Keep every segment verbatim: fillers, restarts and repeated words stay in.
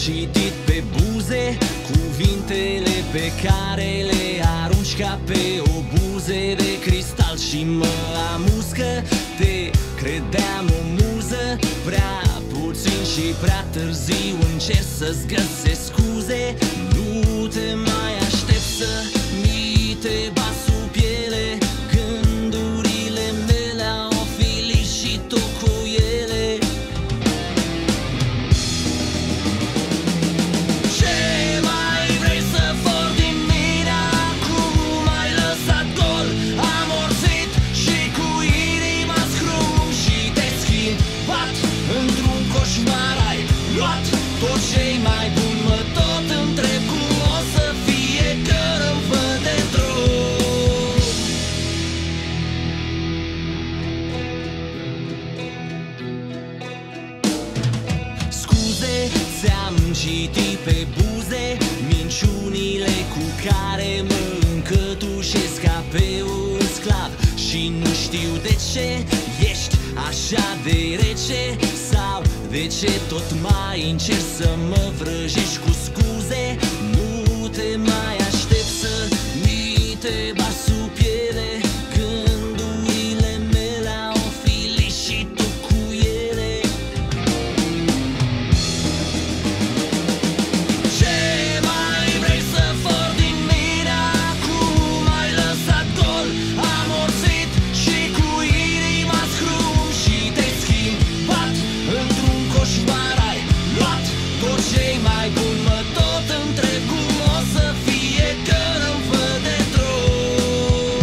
citit pe buze cuvintele pe care le arunci ca pe o buze de cristal și mă amuscă. Te credeam o muză, prea puțin și prea târziu încerc să-ți găsesc scuze. Nu te mai aștept să mi te bat sub piele, gândurile mele au filit și tu cu ele. Ce mai vrei să fori din mine acum? M-ai lăsat gol, amorțit și cu inima scrum și te schimbat într-un coșmar. Ai luat tot ce-i mai bun, mă tot întreb cum o să fie că îmi văd de drum. Scuze, ți-am citit pe buze minciunile cu care mă încătușesc ca pe un sclav și nu știu de ce ești așa de rece, sau de ce tot mai încerci să mă vrăjești cu scuze. Nu te mai aștept să mi te bat sub piele, gândurile mele au filit și tu cu ele. Ce mai vrei să fori din mine acum? M-ai lăsat gol, amorțit și cu inima scrum și te-ai schimbat într-un coșmar. Ai luat tot ce-i mai bun, mă tot întreb cum o să fie că îmi văd de drum.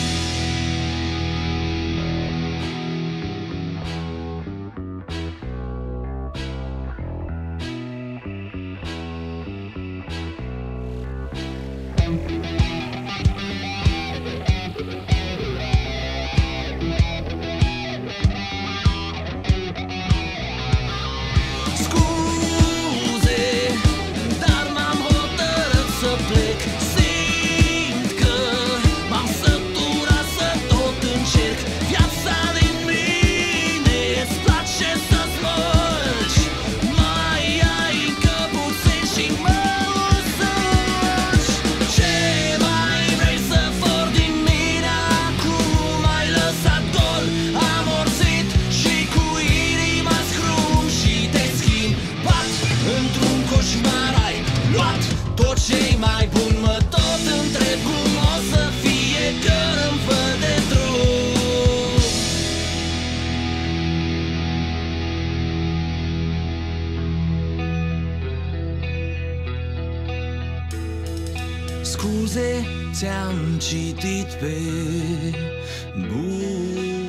Scuze, dar m-am hotărât să plec. Simt că m-am săturat să tot încerc. Viața din mine îți place să smulgi, mai ai încă puțin și mă usuci. Ce mai vrei să fori din mine acum? M-ai lăsat gol, amorțit și cu inima scrum și te-ai schimbat într-un coșmar. Ai luat tot ce-i mai bun, mă tot întreb cum o să fie că îmi văd de drum. Scuze, ți-am citit pe buze.